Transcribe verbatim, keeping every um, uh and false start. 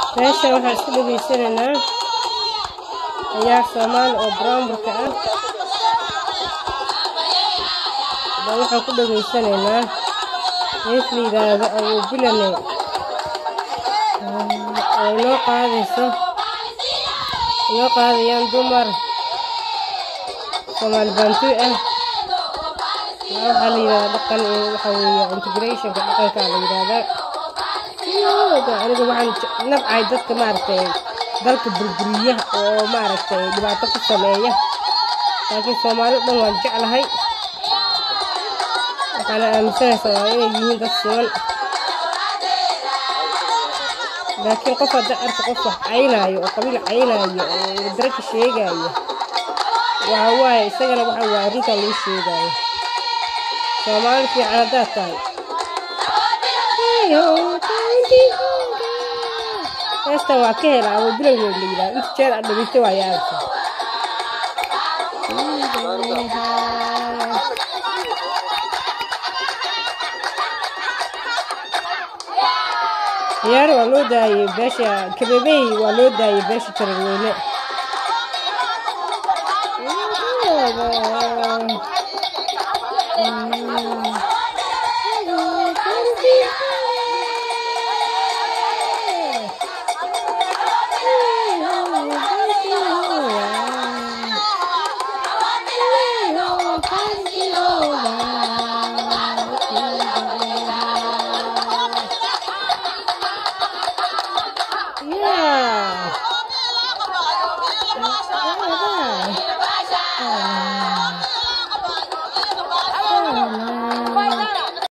meesha waxaan isku dhageysanaynaa ciyaar Soomaali oo Bromberka ah baa waxaan ku dhageysanaynaa heesliidaada ayuu bilanay ay noo qaadayso noo qaadayaan dumar Soomaali bantu ah waxaa la yidhahdaa dhaqan waxa weeye integrationka dhaqanka la yidhahdaa aniga waxaan nabcay dadka maaragtay dalka burburiya oo maaragtay dhibaato ku sameeya laakiin Soomaali dhan waan jeclahay waxaana aaminsanahay Soomaali inay yihiin dad siman laakiin qof hadda arka qof wax caynaayo oo qabiil caynaayo oo daraka sheegaayo waxa waaye isagana waxa waaye arrinta loo sheegaayo Soomaali fiican haddaad tahay heesta waa ka helaa oo bilowgeed la yidhaahdo inta jeer aad dhegeysto waa yaabta ciyaar waa loo daayay beesha kabeebey waa loo daayay beesha Jareerweyne